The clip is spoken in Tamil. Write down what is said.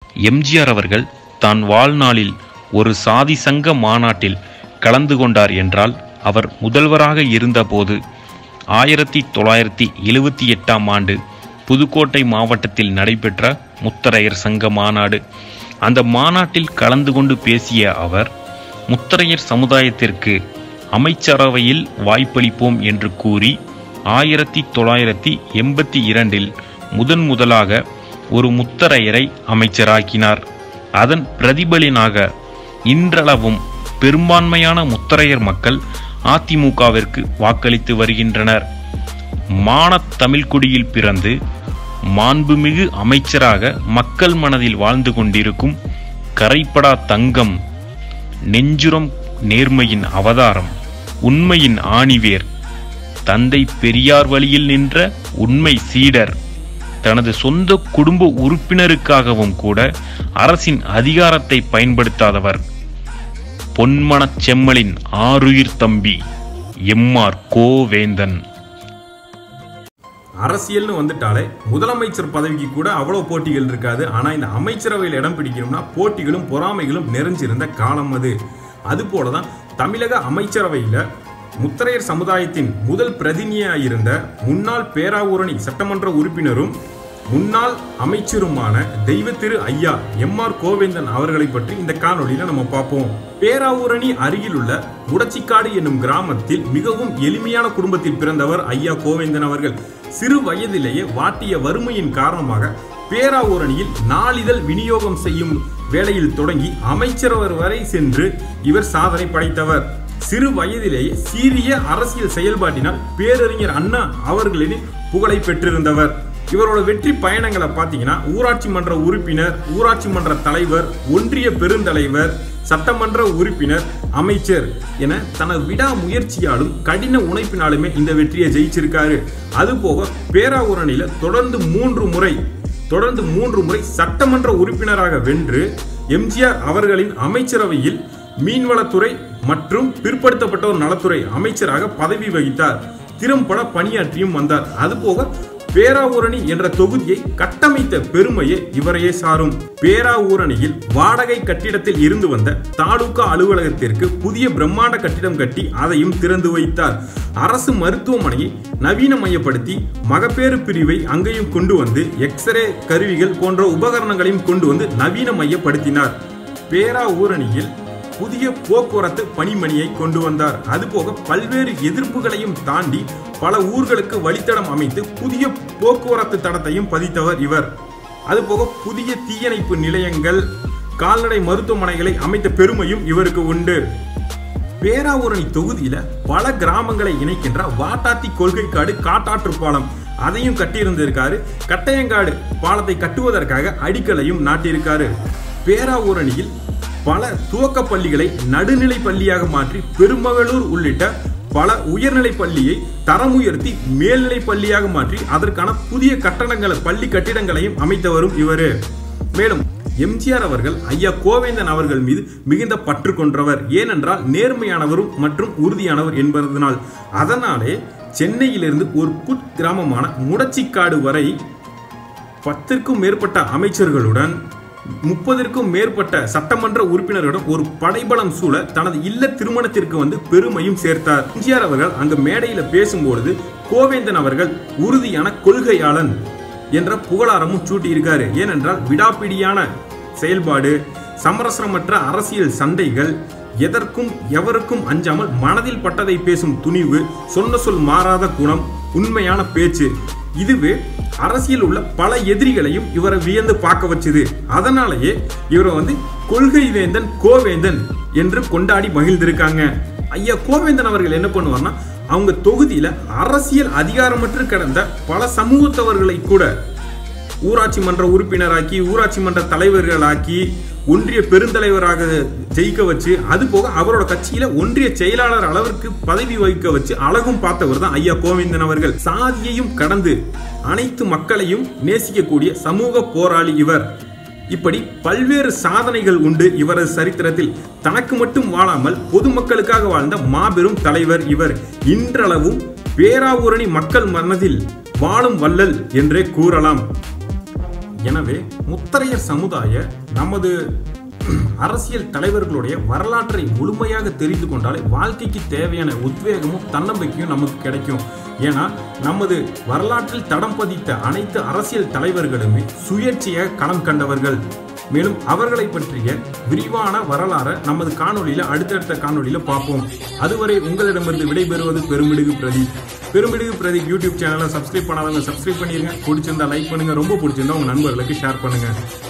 எம்ஜிஆர் அவர்கள் தான் வாழ்நாளில் ஒரு சாதி சங்க மாநாட்டில் கலந்து கொண்டார் என்றால் அவர் முதல்வராக இருந்தபோது 1978ஆம் ஆண்டு புதுக்கோட்டை மாவட்டத்தில் நடைபெற்ற முத்தரையர் சங்க மாநாடு. அந்த மாநாட்டில் கலந்து கொண்டு பேசிய அவர் முத்தரையர் சமுதாயத்திற்கு அமைச்சரவையில் வாய்ப்பளிப்போம் என்று கூறி 1982இல் முதலாக ஒரு முத்தரையரை அமைச்சராக்கினார். அதன் பிரதிபலனாக இன்றளவும் பெரும்பான்மையான முத்தரையர் மக்கள் அதிமுகவிற்கு வாக்களித்து வருகின்றனர். மானத் தமிழ்குடியில் பிறந்து மாண்புமிகு அமைச்சராக மக்கள் மனதில் வாழ்ந்து கொண்டிருக்கும் கரைப்படா தங்கம், நெஞ்சுரம் நேர்மையின் அவதாரம், உண்மையின் ஆணிவேர், தந்தை பெரியார் வழியில் நின்ற உண்மை சீடர், தனது சொந்த குடும்ப உறுப்பினருக்காகவும் கூட அரசின் அதிகாரத்தை பயன்படுத்தாதவர், பொன்மனச் செம்மலின் ஆருயிர் தம்பி எம்.ஆர். கோவேந்தன். அரசியல்னு வந்துட்டாலே முதலமைச்சர் பதவிக்கு கூட அவ்வளவு போட்டிகள் இருக்காது. ஆனா இந்த அமைச்சரவையில் இடம் பிடிக்கணும்னா போட்டிகளும் பொறாமைகளும் நிறைஞ்சிருந்த காலம் அது. அது போலதான் தமிழக அமைச்சரவையில முத்தரையர் சமுதாயத்தின் முதல் பிரதிநிதியாயிருந்த முன்னாள் பேராவூரணி சட்டமன்ற உறுப்பினரும் முன்னாள் அமைச்சருமான தெய்வ திரு ஐயா எம்.ஆர். கோவேந்தன் அவர்களை பற்றி இந்த காணொலியில நம்ம பார்ப்போம். பேராவூரணி அருகில் உள்ள முடச்சிக்காடு என்னும் கிராமத்தில் மிகவும் எளிமையான குடும்பத்தில் பிறந்தவர் ஐயா கோவேந்தன் அவர்கள். சிறு வயதிலேயே வாட்டிய வறுமையின் காரணமாக பேராவூரணியில் நாளிதழ் விநியோகம் செய்யும் வேலையில் தொடங்கி அமைச்சரவர் வரை சென்று இவர் சாதனை படைத்தவர். சிறு வயதிலேயே சீரிய அரசியல் செயல்பாட்டினால் பேரறிஞர் அண்ணா அவர்களின் புகழை பெற்றிருந்தவர். இவரோட வெற்றி பயணங்களை பார்த்தீங்கன்னா ஊராட்சி மன்ற உறுப்பினர், ஊராட்சி மன்ற தலைவர், ஒன்றிய பெருந்தலைவர், சட்டமன்ற உறுப்பினர், அமைச்சர் என தனது விடாமுயற்சியாலும் கடின உழைப்பினாலுமே இந்த வெற்றியை ஜெயிச்சிருக்காரு. அதுபோக பேராவூரணியில தொடர்ந்து மூன்று முறை சட்டமன்ற உறுப்பினராக வென்று எம்ஜிஆர் அவர்களின் அமைச்சரவையில் மீன்வளத்துறை மற்றும் பிற்படுத்தப்பட்டோர் நலத்துறை அமைச்சராக பதவி வகித்தார். திறம்பட பணியாற்றியும் வந்தார். அதுபோக பேராவூரணி என்ற தொகுதியை கட்டமைத்த பெருமையே இவரையே சாரும். பேராவூரணியில் வாடகை கட்டிடத்தில் இருந்து வந்த தாலுகா அலுவலகத்திற்கு புதிய பிரம்மாண்ட கட்டிடம் கட்டி அதையும் திறந்து வைத்தார். அரசு மருத்துவமனையை நவீனமயப்படுத்தி மகப்பேறு பிரிவை அங்கேயும் கொண்டு வந்து எக்ஸ்ரே கருவிகள் போன்ற உபகரணங்களையும் கொண்டு வந்து நவீனமயப்படுத்தினார். பேராவூரணியில் புதிய போக்குவரத்து பணிமணியை கொண்டு வந்தார். அதுபோக பல்வேறு எதிர்ப்புகளையும் தாண்டி பல ஊர்களுக்கு வழித்தடம் அமைத்து புதிய போக்குவரத்து தடத்தையும் பதித்தவர் இவர். அதுபோக புதிய தீயணைப்பு நிலையங்கள், கால்நடை மருத்துவமனைகளை அமைத்த பெருமையும் இவருக்கு உண்டு. பேராவூரணி தொகுதியில பல கிராமங்களை இணைக்கின்ற வாட்டாத்தி கொள்கைக்காடு காட்டாற்று பாலம் அதையும் கட்டியிருந்திருக்காரு. கட்டையங்காடு பாலத்தை கட்டுவதற்காக அடிக்கலையும் நாட்டியிருக்காரு. பேராவூரணியில் பல துவக்க பள்ளிகளை நடுநிலை பள்ளியாக மாற்றி பெருமகளூர் உள்ளிட்ட பல உயர்நிலை பள்ளியை தரம் உயர்த்தி மேல்நிலை பள்ளியாக மாற்றி அதற்கான புதிய பள்ளி கட்டிடங்களையும் அமைத்தவரும் இவரு. மேலும் எம்ஜிஆர் அவர்கள் ஐயா கோவேந்தன் அவர்கள் மீது மிகுந்த பற்று கொண்டவர். ஏனென்றால் நேர்மையானவரும் மற்றும் உறுதியானவர் என்பதனால். அதனாலே சென்னையிலிருந்து ஒரு குக்கிராமமான முடச்சிக்காடு வரை 10க்கும் மேற்பட்ட அமைச்சர்களுடன் 30க்கும் மேற்பட்ட சட்டமன்ற உறுப்பினருடன் ஒரு படைபலம் சூழ தனது இல்ல திருமணத்திற்கு வந்து பெருமையும் சேர்த்தார். எம்ஜிஆர் அவர்கள் அங்கு மேடையில பேசும்பொழுது கோவேந்தன் அவர்கள் உறுதியான கொள்கையாளன் என்ற புகழாரமும் சூட்டியிருக்காரு. ஏனென்றால் விடாப்பிடியான செயல்பாடு, சமரசமற்ற அரசியல் சண்டைகள், எதற்கும் எவருக்கும் அஞ்சாமல் மனதில் பட்டதை பேசும் துணிவு, சொன்ன சொல் மாறாத குணம், உண்மையான பேச்சு, இதுவே அரசியல் உள்ள பல எதிரிகளையும் இவரை வியந்து பார்க்க வச்சது. அதனாலேயே இவரை வந்து கொள்கை வேந்தன் கோவேந்தன் என்று கொண்டாடி மகிழ்ந்திருக்காங்க. ஐயா கோவேந்தன் அவர்கள் என்ன பண்ணுவார்னா அவங்க தொகுதியில அரசியல் அதிகாரமற்று கிடந்த பல சமூகத்தவர்களை கூட ஊராட்சி மன்ற உறுப்பினராக்கி, ஊராட்சி மன்ற தலைவர்களாக்கி, ஒன்றிய பெருந்தலைவராக ஜெயிக்க வச்சு, அது போக அவரோட கட்சியில ஒன்றிய செயலாளர் அளவிற்கு பதவி வகிக்க வச்சு அழகும் பார்த்தவர் தான் ஐயா கோவேந்தன் அவர்கள். சாதியையும் கடந்து அனைத்து மக்களையும் நேசிக்கக்கூடிய சமூக போராளி இவர். இப்படி பல்வேறு சாதனைகள் உண்டு இவரது சரித்திரத்தில். தனக்கு மட்டும் வாழாமல் பொதுமக்களுக்காக வாழ்ந்த மாபெரும் தலைவர் இவர். இன்றளவும் பேராவூரணி மக்கள் மனதில் வாழும் வள்ளல் என்றே கூறலாம். எனவே முத்தரையர் சமுதாய நமது அரசியல் தலைவர்களுடைய வரலாற்றை முழுமையாக தெரிந்து கொண்டாலே வாழ்க்கைக்கு தேவையான உத்வேகமும் தன்னம்பிக்கையும் நமக்கு கிடைக்கும். ஏன்னா நமது வரலாற்றில் தடம் பதித்த அனைத்து அரசியல் தலைவர்களுமே சுயேட்சையாக களம் கண்டவர்கள். மேலும் அவர்களை பற்றிய விரிவான வரலாறை நமது காணொலியில அடுத்தடுத்த காணொலியில பார்ப்போம். அதுவரை உங்களிடமிருந்து விடைபெறுவது பெருமிடுகு பிரதீப். பெருமிடுகு பிரதீப் யூடியூப் சேனலை சப்ஸ்கிரைப் பண்ணாதவங்க சப்ஸ்கிரைப் பண்ணிருங்க. பிடிச்சிருந்தா லைக் பண்ணுங்க, ரொம்ப பிடிச்சிருந்தா உங்க நண்பர்களுக்கு ஷேர் பண்ணுங்க.